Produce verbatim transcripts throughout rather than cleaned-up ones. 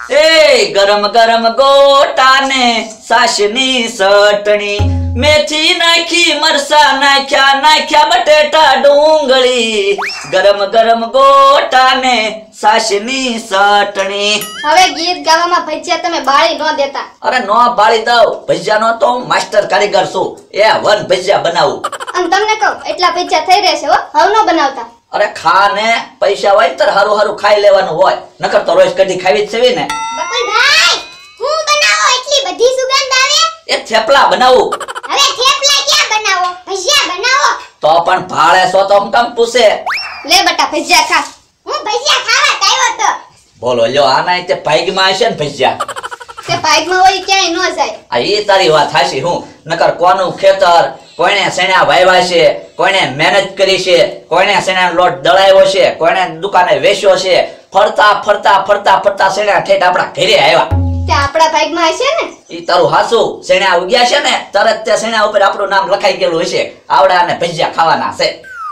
ए गरम गरम गोटा ने साशनी चटणी मेथी नाखी मरसा नाख्या नाख्या बटेटा डુંગળી गरम गरम गोटा ने साशनी चटणी। હવે ગીત ગાવામાં ભજીયા તમે બાળી ન દેતા। અરે નો બાળી દઉં, ભજીયાનો તો માસ્ટર કારીગર છું, એ વન ભજીયા બનાવું। અને તમને કહું એટલા ભજીયા થઈ રહેશે હો, હવે ન બનાવતા। અરે ખા ને, પૈસા હોય તો હારું હારું ખાઈ લેવાનું હોય, નકર તો રોજ કઢી ખાવી જ છે ને। બકુલભાઈ હું બનાવો એટલી બધી સુગંધ આવે? એ થેપલા બનાવું। હવે થેપલા ક્યાં બનાવો, ભજીયા બનાવો। તો પણ ભાળે છો તો હું કામ પૂછે? લે બટા ભજીયા ખા। હું ભજીયા ખાવા આવ્યો તો। બોલો લ્યો, આના તે ભાગમાં હશે ને ભજીયા? તે ભાગમાં હોય ક્યાંય ન જાય। આ એ તારી વાત હાચી, હું નકર કોનું ખેતર, કોઈને સેણા વાવ્યા છે, કોઈને મહેનત કરી છે, કોઈને સેણા લોટ દળાવ્યો છે, કોઈને દુકાને વેચ્યો છે, ફરતા ફરતા ફરતા ફરતા સેણા ઠેઠ આપણા ઘરે આવ્યા। તે આપણા ભાગમાં હશે ને? ઈ તારું હાસુ, સેણા ઉગ્યા છે ને તરત તે સેણા ઉપર આપણું નામ લખાઈ ગયેલું હશે, આવડા અને ભજીયા ખાવાના છે।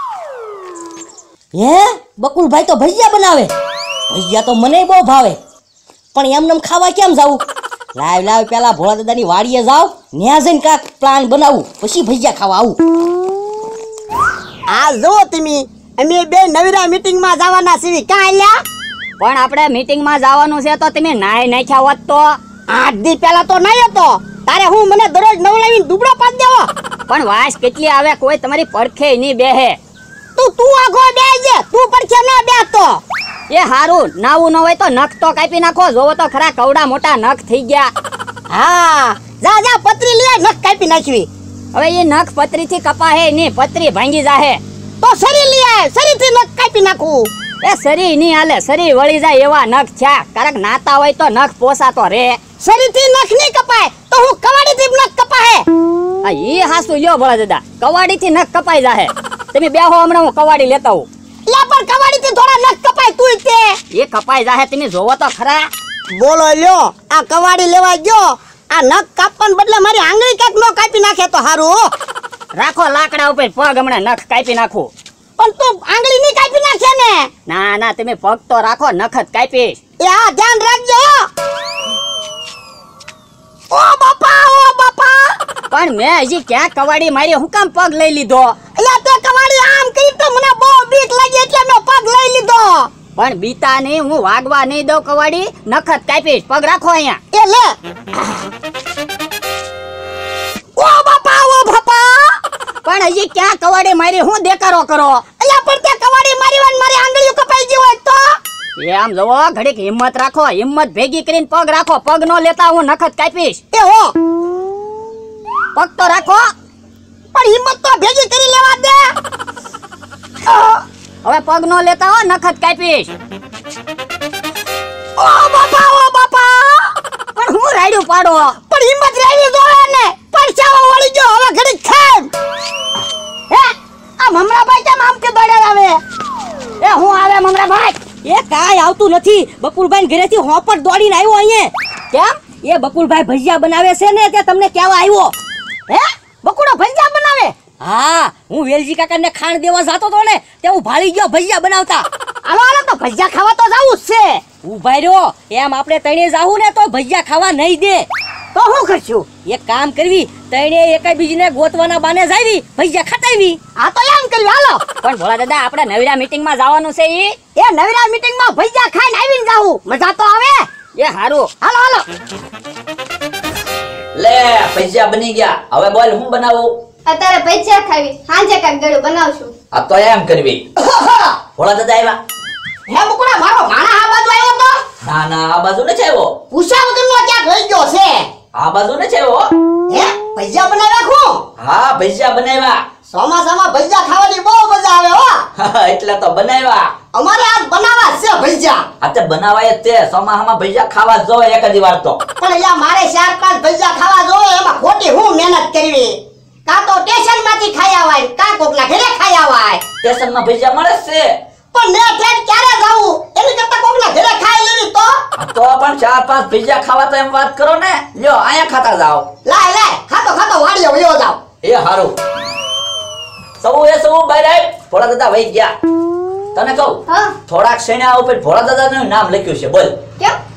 હે બકુલભાઈ તો ભજીયા બનાવે? ભજીયા તો મને બહુ ભાવે, પણ એમનેમ ખાવા કેમ જાવું? લાવ લાવ પેલા ભોળા દાદાની વાડીએ જાવ, ન્યા જઈને કાક પ્લાન બનાવું, પછી ભજીયા ખાવા આવું। આ જો તમે અમે બે નવીરા મીટિંગ માં જવાના છીએ, ક્યાં આલ્યા? પણ આપણે મીટિંગ માં જવાનું છે તો તમે નાય નાખ્યા હોત તો? આઠ દી પહેલા તો નહીં હતો, તારે હું મને દરરોજ નવલાવીને દુબળો પાડી દેવો? પણ વાસ કેટલી આવે, કોઈ તમારી પડખે નહીં બેહે। તું તું આગો બેસજે, તું પડખે ના બેસતો। એ હારું, નાવું ન હોય તો નખ તો કાપી નાખો, જોવો તો ખરા કવડા મોટા નખ થઈ ગયા। હા જા જા પતરી લે, નખ કાપી નાખવી। હવે એ નખ પતરી થી કપાહે નહીં, પતરી ભાંગી જાહે। તો સરી લે, સરી થી નખ કાપી નાખું। એ સરી નહીં હાલે, સરી વળી જાય એવા નખ થયા, કારક નાતા હોય તો નખ પોસાતો રે। સરી થી નખ નહીં કપાય તો હું કવાડી થી નખ કપાહે? આ ઈ હાસુ લ્યો ભલા દાદા, કવાડી થી નખ કપાઈ જાહે। તમે બેહો, હમણાં હું કવાડી લેતા આવું। લા પણ કવાડી થી થોડા નખ કપાય તું તે? એ કપાઈ જાહે, તમે જોવો તો ખરા। બોલો લ્યો, આ કવાડી લેવા ગયો, આ નખ કાપવાને બદલે મારી આંગળી કાક નો કાપી નાખે તો હારું। રાખો લાકડા ઉપર પગ, હમણાં નખ કાપી નાખું। પણ તું આંગળી નહીં કાપી નાખે ને? ના ના, તમે પગ તો રાખો, નખ જ કાપીશ। એ આ ધ્યાન રાખજો। ઓ બાપા, ઓ બાપા! પણ મેં હજી ક્યાં કવાડી મારી, હું કામ પગ લઈ લીધો? અલ્યા તે કવાડી આમ કરી તો મને બહુ બીક લાગી એટલે મેં પગ લઈ લીધો। પણ બીતા નહીં, હું વાગવા નહીં દઉં કવાડી, નખ જ કાપીશ। પગ રાખો અહીંયા। એ લે। ઓ બાપા, ઓ બાપા! પણ હજી ક્યાં કવાડી મારી, હું દેકારો કરો? અલ્યા પણ તે કવાડી મારી વાન મારી આંગળીઓ કપાઈ ગઈ હોય તો? એ આમ જોવો, ઘડીક હિંમત રાખો, હિંમત ભેગી કરીને પગ રાખો, પગ નો લેતા હું નખ જ કાપીશ। એ હો, પગ તો રાખો। પણ હિંમત તો ભેગી કરી લેવા દે। હવે પગ નો લેતા હો, નખ જ કાપીશ। ઓ બાપા, ઓ બાપા! પણ હું રાડ્યું પાડો? પણ હિંમત રહેવી જોવે ને, પરચાવો વળી ગયો, હવે ઘડીક ખાય। હે આ મમરાભાઈ કેમ આમ કે દોડે આવે? એ હું આવે મમરાભાઈ? એ કાંઈ આવતું નથી, બકુલભાઈ ઘરેથી હોપટ દોડીને આવ્યો અહીંયા। કેમ? એ બકુલભાઈ ભજીયા બનાવે છે ને, તે તમને કહેવા આવ્યો। હે બકુડો ભજીયા બનાવે? હા, હું વેલજી કાકાને ખાણ દેવા જતો તો ને, તે હું ભાળી ગયો ભજીયા બનાવતા। હાલો હાલો તો ભજીયા ખાવા તો જાવું જ છે। ઉભા રહ્યો, એમ આપણે તણે જાવું ને તો ભજીયા ખાવા નહીં દે। તો હું કરશું? એક કામ કરવી, તણે એકાઈ બીજીને ગોતવાના બાને જાવી, ભજીયા ખટાવી। આ તો એમ કર્યું, હાલો। પણ ભોળા દાદા, આપણે નવીરા મીટિંગ માં જવાનું છે ઈ? એ નવીરા મીટિંગ માં ભજીયા ખાઈને આવીને જાવું, મજા તો આવે। એ હારું, હાલો હાલો। લે ભજીયા બની ગયા, હવે બોલ હું બનાવું? અત્યારે ભજીયા ખાવી, હાંજે કાક ગળું બનાવશું। આ તો એમ કરવી, ભોળા દાદા આવ્યા? હે બકુડા, મારો માણા આ બાજુ આવ્યો તો? ના ના, આ બાજુ નથી આવ્યો, પૂછા વગરનો ક્યાંક રહી ગયો છે। આ બાજુ નથી આવ્યો। હે ભજીયા બનાવ્યા ખું? હા ભજીયા બનાવ્યા। ચોમાસામાં ભજીયા ખાવાની બહુ મજા આવે હો। એટલે તો બનાવ્યા। અમારે આજ બનાવવા છે ભજીયા। આ તે બનાવાય જ તે, ચોમાસામાં ભજીયા ખાવા જ જોવે એક જ વાર તો। પણ અહીંયા મારે ચાર પાંચ ભજીયા ખાવા જોવે, એમાં ખોટી હું મહેનત કરવી? કાં તો સ્ટેશન માંથી ખાઈ આવાય, કાં કોકના ઘરે ખાઈ આવાય। સ્ટેશનમાં ભજીયા મળે જ છે, પણ મેં ટ્રેન ક્યારે જાવું? એની કરતા કોકના ઘરે ખાઈ લેવી તો? આ તો પણ ચાર પાંચ ભજીયા ખાવા તો એમ વાત કરો ને, લ્યો અહીંયા ખાતા જાઓ। લાય લાય, ખાતો ખાતો વાડીએ વયો જાવ। એ હારું, સૌ એ સૌ બહાર આવ, ભોળા દાદા વહી ગયા। તને કહું, હા થોડાક શેણા ઉપર ભોળા દાદાનું નામ લખ્યું છે, બોલ। કેમ?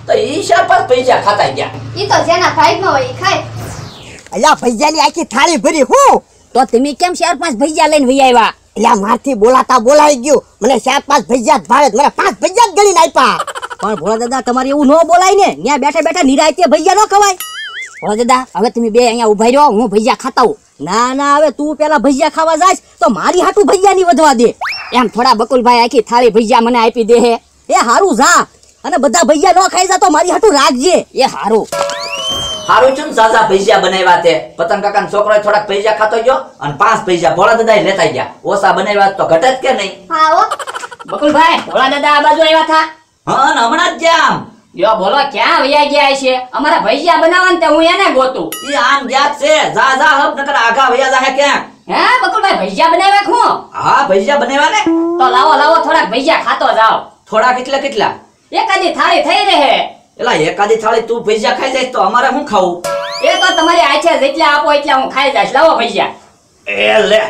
તો ઈ ચાર પાંચ પૈસા ખાતા ગયા. ઈ તો જેના ભાગમાં હોય ઈ ખાય. અલ્યા ભજીયાની આખી થાળી ભરી હું તો તમે કેમ ચાર પાંચ ભજીયા લઈને વહી આવ્યા? અલ્યા મારથી બોલાતા બોલાઈ ગયું. મને ચાર પાંચ ભજીયા જ ભાવે. મને પાંચ ભજીયા જ ગણીને આપ્યા. પણ ભોળા દાદા તમારે એવું ન બોલાય ને, ત્યાં બેઠા બેઠા નિરાયતે ભજીયા ન ખવાય. ભોળા દાદા હવે તમે બે અહીંયા ઉભા રહ્યો, હું ભજીયા ખાતા હું. ના ના, હવે તું પેલા ભજીયા ખાવા જાય તો મારી હાટું ભજીયા ની વધવા દે. એમ થોડા બકુલભાઈ આખી થાળી ભજીયા મને આપી દે હે. એ હારું જા, અને બધા ભજીયા ન ખાઈ જા તો મારી હાટું રાખજે. એ હારું. હારું છું ને સાસા ભજીયા બનાવ્યા તે પતંગ કાકાનો છોકરો થોડાક ભજીયા ખાતો ગયો અને પાંચ ભજીયા ભોળા દાદા લેતા ગયા. ઓછા બનાવ્યા તો ઘટે જ કે નહીં? હા હો. બકુલભાઈ ભોળા દાદા આ બાજુ આવ્યા હતા. હા ને હમણાં જ જામ. યો બોલો ક્યાં વયા ગયા છે? અમારા ભજીયા બનાવવાનું તે હું એને ગોતું. ઈ આમ ગયા જ છે. જા જા હબ નકર આઘા વયા જાહે ક્યાં? હે બકુલભાઈ ભજીયા બનાવ્યા હું? હા ભજીયા બનાવ્યા ને. તો લાવો લાવો થોડાક ભજીયા ખાતો જાઓ. થોડા કેટલા કેટલા? એકાદી થાળી થઈ રહે. એલા એકાદી થાળી તું ભજીયા ખાઈ જાય તો અમારે શું ખાવું? એ તો તમારી આછે જેટલા આપો એટલા હું ખાઈ જઈશ. લાવો ભજીયા. એ લે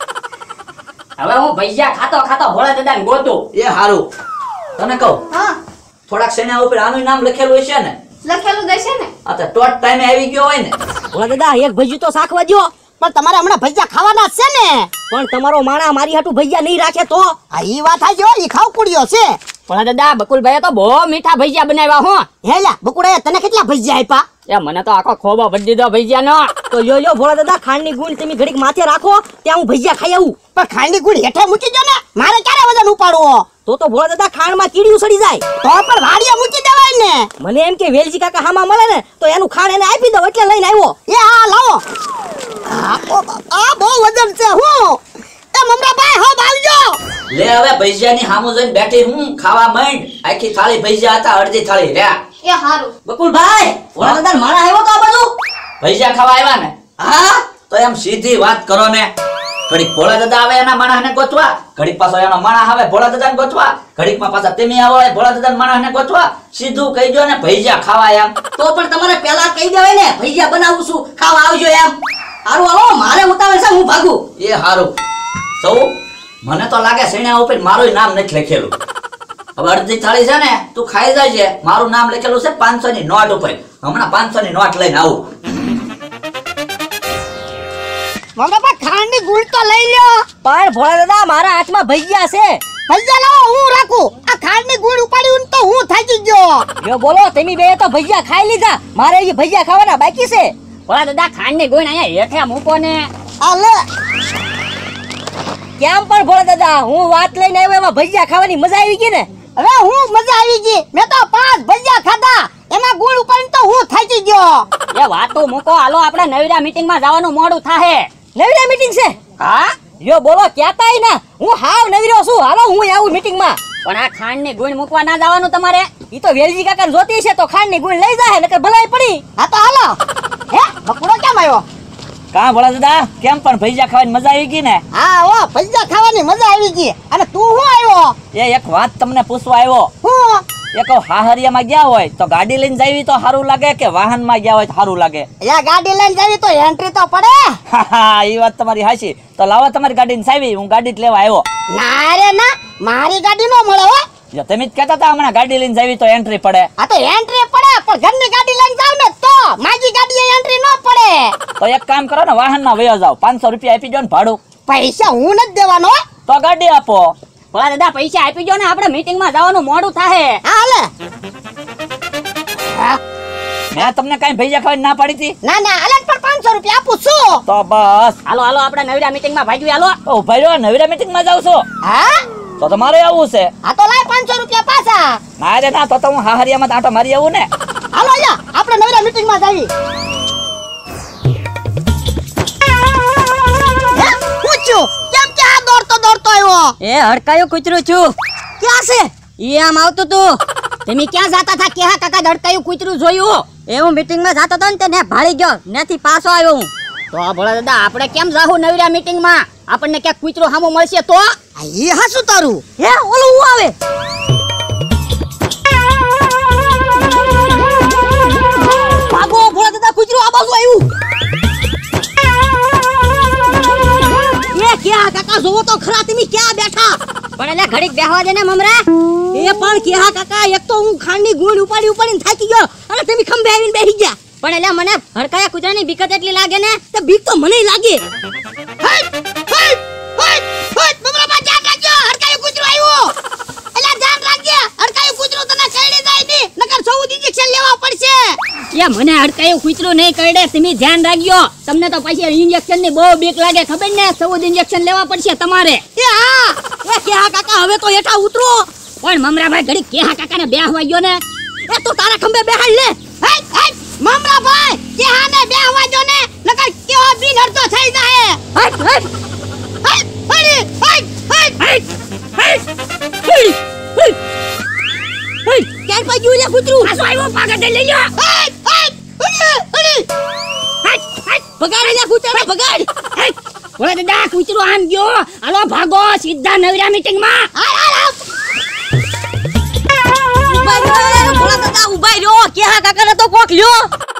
હવે હું ભજીયા ખાતો ખાતો ભોળા દાદાને ગોતું. એ હારું. તને કહું હા થોડાક સેના ઉપર આનું નામ લખેલું હશે ને? લખેલું દેશે ને. આ તો ટોટ ટાઈમે આવી ગયો હોય ને. ભોળા દાદા એક ભજીયું તો શાખવા દ્યો. પણ તમારે હમણાં ભજીયા ખાવાના જ છે ને. પણ તમારો માણા મારી હાટું ભજીયા નહીં રાખે તો? આ ઈ વાત હાચી હો. ઈ ખાવ કુડિયો છે. ભોળા દાદા બકુલભાઈએ તો બહુ મીઠા ભજીયા બનાવ્યા હો. હેલા બકુડાએ તને કેટલા ભજીયા આપ્યા? એ મને તો આખો ખોબો ભરી દીધો ભજીયાનો. તો લ્યો લ્યો ભોળા દાદા, ખાંડની ગુણ તમે ઘડીક માથે રાખો, ત્યાં હું ભજીયા ખાઈ આવું. પણ ખાંડની ગુણ હેઠે મૂકી દો ને. મારે ક્યારે વજન ઉપાડવો? તો તો ભોળા દાદા ખાંડમાં કીડીયું સડી જાય. તો પણ વાડીએ મૂકી દેવાય ને. મને એમ કે વેલજી કાકા હામાં મળે ને તો એનું ખાંડ એને આપી દો એટલે લઈને આવ્યો. એ હા લાવો. આ ઓ બાપ, આ બહુ વજન છે. હું એ મમરાભાઈ હો આવજો. લે હવે ભજીયાની હામું જોઈને બેઠી હું ખાવા માંડ. આખી થાળી ભજીયા હતા, અડધી થાળી લે. એ હારું. બકુલભાઈ, ભોળા દાદા માણા આવ્યો તો આ બાજુ. ભજીયા ખાવા આવ્યા ને? હા તો એમ સીધી વાત કરો ને. ઘડીક ભોળા દાદા આવે એના માણસને ગોતવા, ઘડીક પાછો એનો માણસ આવે ભોળા દાદાને ગોતવા, ઘડીકમાં પાછા તમે આવો એ ભોળા દાદાના માણસને ગોતવા. સીધું કહી દો ને ભજીયા ખાવા એમ. તો પણ તમારે પેલા કહી દેવાય ને ભજીયા બનાવું છું, ખાવા આવજો એમ. હારું હાલો, મારે ઉતાવળ છે, હું ભાગું. એ હારું. સૌ મને તો લાગે સેણા ઉપર મારું નામ નથી લખેલું. હવે અડધી થાળી છે ને તું ખાઈ જાય છે. મારું નામ લખેલું છે પાંચસો ની નોટ ઉપર. હમણાં પાંચસો ની નોટ લઈને આવું. મમરાભાઈ ખાંડની ગુણ તો લઈ લ્યો. પણ ભોળા દાદા મારા હાથમાં ભજીયા છે. ભજીયા લાવો, હું રાખું. આ ખાંડની ગુણ ઉપાડ્યું ને તો હું થાકી ગયો. લ્યો બોલો, તમે બે તો ભજીયા ખાઈ લીધા, મારે હજી ભજીયા ખાવાના બાકી છે. ભોળા દાદા ખાંડની ગુણ અહીંયા હેઠે મૂકો ને. આ લે. કેમ પણ ભોળા દાદા, હું વાત લઈને આવ્યો એમાં ભજીયા ખાવાની મજા આવી ગઈ ને? હવે હું મજા આવી ગઈ. મેં તો પાંચ ભજીયા ખાધા, એમાં ગુણ ઉપાડીને તો હું થાકી ગયો. એ વાતો મૂકો, હાલો આપણે નવીરા મીટિંગમાં જવાનું મોડું થાહે. નવીરા મીટિંગ છે? હા લ્યો બોલો, ક્યાંતા ના હું હાવ નવીરો છું. હાલો હું આવું મીટિંગમાં. પણ આ ખાંડની ગુણ મૂકવા ના જવાનું તમારે. ઈ તો વેલજી કાકા જોતી છે તો ખાંડની ગુણ લઈ જાય, નકર ભલાઈ પડી. હા તો હાલો. હે બકુડો કેમ આવ્યો? કા ભોળા દાદા, કેમ પણ ભજીયા ખાવાની મજા આવી ગઈ ને? હા હો, ભજીયા ખાવાની મજા આવી ગઈ. અને તું શું આવ્યો? એ એક વાત તમને પૂછવા આવ્યો. હું એ કહું હાહરિયામાં ગયા હોય તો ગાડી લઈને જાવી તો સારું લાગે કે વાહનમાં ગયા હોય તો સારું લાગે? યા ગાડી લઈને જાવી તો એન્ટ્રી તો પડે. હા એ વાત તમારી હાચી. તો લાવો તમારી ગાડીને સાવી, હું ગાડી જ લેવા આવ્યો. ના રે ના, મારી ગાડી નો મળે હો. જો તમે જ કહેતા હતા હમણાં ગાડી લઈને જાવી તો એન્ટ્રી પડે. આ તો એન્ટ્રી પડે, પણ ઘરની ગાડી લઈને જાવ ને તો મારી ગાડીએ એન્ટ્રી ન પડે. તો એક કામ કરો ને, વાહનમાં વયો જાવ, પાંચસો રૂપિયા આપી દો ને ભાડું. પૈસા હું નથી દેવાનો હો. તો ગાડી આપો. ભોળા દાદા પૈસા આપી દો ને, આપણે મીટિંગમાં જવાનું મોડું થાહે. હા લે. હા મેં તમને કઈ ભજીયા ખાવાની ના પાડી હતી? ના ના હાલે પણ પાંચસો રૂપિયા આપું છું. તો બસ. હાલો હાલો આપણે નવીરા મીટિંગમાં ભાગ્યું. હાલો તો ઉભા રહ્યો, નવીરા મીટિંગમાં જાવ છો? હા તો તમારે આવવું છે? આ તો લાય પાંચસો રૂપિયા પાછા. ના રે ના, તો તો હું હાહરિયામાં આંટો મારી આવું ને. હાલો અહીંયા આપણે નવીરા મીટિંગમાં જાવી. હે પૂછ્યું કેમ કે આ દોડતો દોડતો આવ્યો? એ હડકાયો કૂતરું છું. ક્યાં છે? ઈ આમ આવતું તું. તમે ક્યાં જાતા હતા? કેહા કાકા દડકાયું કૂતરું જોયું? એ હું મીટિંગમાં જાતો હતો ને તે ને ભાળી ગયો, ત્યાંથી પાછો આવ્યો હું. તો ભોળા દાદા આપણે કેમ જાહું નવીરા મીટિંગમાં? આપણને ક્યાંક કૂતરું સામું મળશે તો? આ ઈ હાસું તારું? હે ઓલું હું આવે. ભાગો ભોળા દાદા, કૂતરું આ બાજુ આવ્યું. એ ક્યાં કાકા કાકા જોવો તો ખરા તમે ક્યાં બેઠા પણ એટલે ઘડીક બેહવા દે ને મમરા. એ પણ કેહા કાકા એક તો હું ખાંડની ગોળ ઉપાડી ઉપાડીને થાકી ગયો અને તમે ખંભે આવીને બેસી ગયા. પણ એટલે મને હડકાયા કૂતરાની બીકત એટલી લાગે ને. તો બીક તો મને લાગે. એ મને હડકાયું કૂતરું નહીં કરડે, તમે ધ્યાન રાખજો. તમને તો પછી ઇન્જેક્શન ની બહુ બીક લાગે ખબર ને. ચૌદ ઇન્જેક્શન લેવા પડશે તમારે. એ હા એ કેહા કાકા હવે તો હેઠા ઉતરો. પણ મમરાભાઈ ઘડી કેહા કાકાને બેહવા ગયો ને. એ તો તારા ખંભે બેહાડ લે. મમરાભાઈ કેહાને બેહવા દો ને, નકર કેવો બિન અડધો થઈ જાય. હટ હટ હટ હટ હટ હટ હટ હટ હટ. ક્યાં પાછું લે કૂતરું? પાછો આવ્યો, પાગડે લઈ લ્યો. હટ હટ હટ હટ હટ ભગાડ લે કૂતરાને ભગાડ. હટ. ઓલા દાદા કૂતરું આમ ગયો. હાલો ભાગો સીધા નવરા મીટિંગ માં. હાલ હાલ હાલ. ઉભા રહ્યો ભોળા દાદા ઉભા રહ્યો. કેહા કાકાને તો કોક લ્યો.